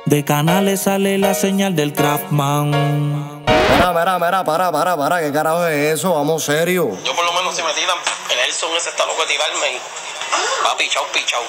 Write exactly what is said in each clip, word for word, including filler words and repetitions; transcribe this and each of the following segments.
De Canales sale la señal del Craftman. Mira, mira, mira, para, para, para, ¿qué carajo es eso? Vamos serio. Yo por lo menos si me tiran, el Nelson ese está loco de tirarme y... Va pichao,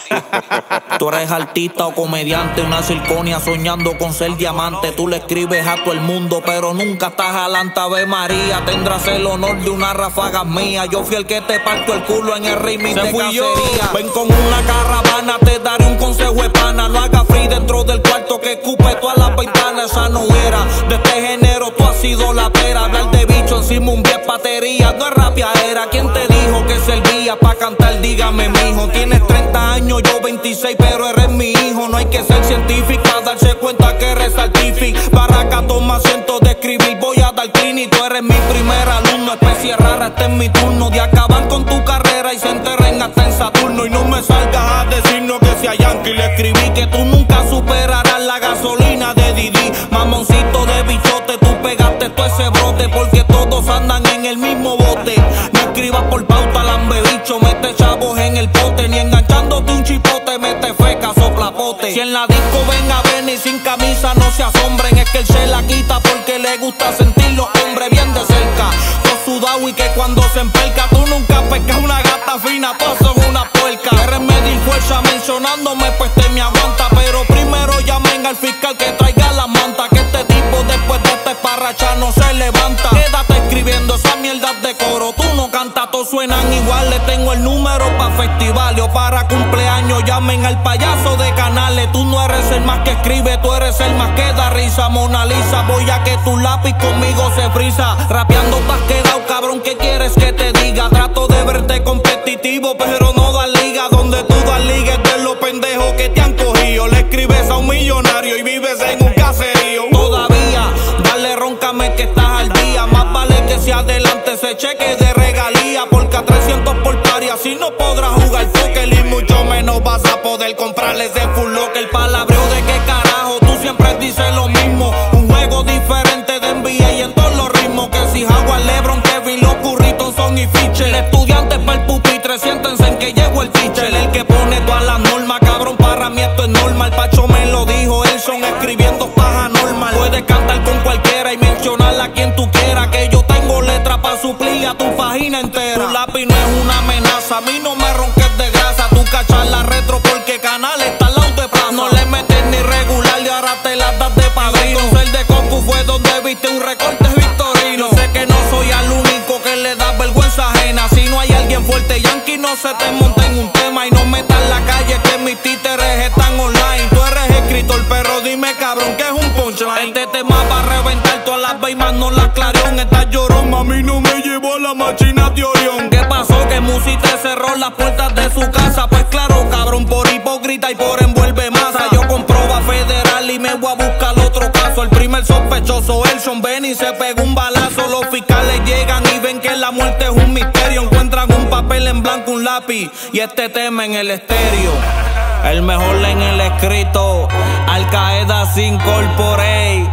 pichao. Tú eres artista o comediante, una circonia soñando con ser diamante. Tú le escribes a todo el mundo, pero nunca estás alante. Ave María, tendrás el honor de una ráfaga mía. Yo fui el que te parto el culo en el remix de cacería. Ven con una caravana, te daré un consejo de pana. No hagas free dentro del cuarto que escupe todas las ventanas. Esa no era de este género, tú has sido la pera. Hablar de bicho encima un diez batería. No es rapiadera, ¿quién te dijo que servía pa' cantar? Dígame, mijo. Tienes treinta años, yo veintiséis, pero eres mi hijo. No hay que ser científico a darse cuenta que eres artífico. Barraca, toma asiento de escribir, voy a dar clínico. Tú eres mi primer alumno, especie rara, este es mi turno de acabar con tu carrera y se enterren hasta en Saturno. Y no me salgas a decirnos que sea Yankee. Le escribí que tú nunca superarás la gasolina de Didi. Mamoncito de bichote, tú pegaste todo ese brote porque todos andan en el mismo bote. No escribas por pauta, lambe bicho, mete chavos en el pote. Ni enganchándote un chipote, mete feca, soplapote. Si en la disco ven a ver y sin camisa no se asombren. Es que él se la quita porque le gusta sentir los hombres bien de cerca. Todo sudado y que cuando se empelca, tú nunca pescas una gata fina, todos son una puerca. Quieres medir fuerza mencionándome, pues te me aguanta. Pero primero llamen al fiscal que traiga la manta. Que este tipo después de esta esparracha no se levanta. Quédate escribiendo esa mierda de coro, tú no cantas, todos suenan igual. Le tengo el número pa' festivales o para cumpleaños. Llamen al payaso de Canales. Tú no eres el más que escribe, tú eres el más que da risa. Mona Lisa, voy a que tu lápiz conmigo se frisa. Rapeando te has quedado, cabrón, ¿qué quieres que te diga? Trato de verte competitivo, pero no das liga. Donde tú das liga es de los pendejos que te han cogido. Le escribes a un millonario y vives en un caserío. Todavía, dale, róncame que estás al día. Más vale que si adelante se cheque de regalía, porque a trescientos por pari así no podrás jugar póker. Y mucho menos vas a poder comprarle ese full locker. El palabreo de qué carajo, tú siempre dices lo mismo. Un juego diferente de N B A y en todos los ritmos. Que si Howard, LeBron, Kevin, los Curry, son y Fischer. Estudiantes para el pupitre, siéntense en que llegó el teacher. El que pone todas las normas, cabrón, para mí esto es normal. Pacho me lo dijo, Elson escribiendo paja normal. Puedes cantar con cualquiera y mencionarla a quien tú quieras. Que yo tengo letra para suplir a tu página entera. Tu lápiz no es una amenaza, a mí no me ronques de grasa. Tú cachas la retro porque Canales está al lado de plaza. No le metes ni regular y ahora te las das de padrino. El de Coco fue donde viste un recorte victorino. Yo sé que no soy el único que le da vergüenza ajena. Si no hay alguien fuerte, Yankee no se te monta en un tema. Y no metas en la calle que mis títeres están online. Tú eres escritor, pero dime cabrón que es un punchline. Este tema va a reventar todas las baimas, no las clarión. Estás llorón, a mí no me llevó la máquina de Orión. ¿Qué pasó? Que Musi te cerró las puertas de su casa. Pues claro, cabrón, por hipócrita y por envuelve masa. Yo comproba federal y me voy a buscar otro caso. El primer sospechoso, Elson Benny, se pegó un balazo. Los fiscales llegan y ven que la muerte es un misterio. Encuentran un papel en blanco, un lápiz y este tema en el estéreo. El mejor en el escrito, Al Qaeda sin corporate.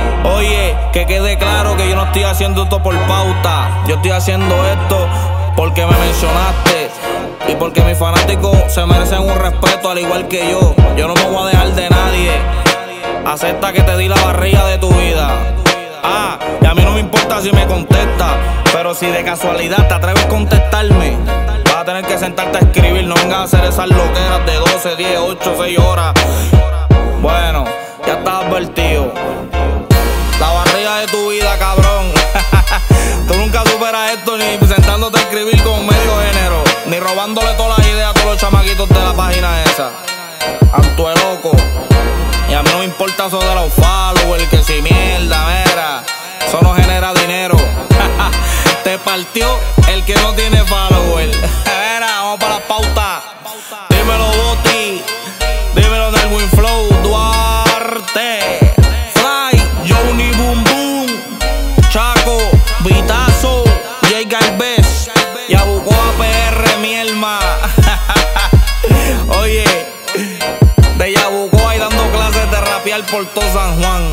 Oye, que quede claro que yo no estoy haciendo esto por pauta. Yo estoy haciendo esto porque me mencionaste y porque mis fanáticos se merecen un respeto al igual que yo. Yo no me voy a dejar de nadie. Acepta que te di la barriga de tu vida. Ah, y a mí no me importa si me contestas, pero si de casualidad te atreves a contestarme, vas a tener que sentarte a escribir. No vengas a hacer esas loqueras de doce, diez, ocho, seis horas. Bueno, ya estás advertido. La barriga de tu vida, cabrón. Tú nunca superas esto ni sentándote a escribir con medio género, ni robándole todas las ideas a todos los chamaquitos de la página esa. Antue loco. Y a mí no me importa eso de los followers, que si mierda, mira, eso no genera dinero. Te partió el que no tiene follower. Mira, vamos para la pauta. Dímelo, Boti. Dímelo, Nelwin Flow, Duarte, Fly, Johnny Boom Boom, Chaco, Vitazo, Jay Galvez, Yabucoa P R, mi alma. Oye, de Yabucoa y dando clases de rapear por todo San Juan.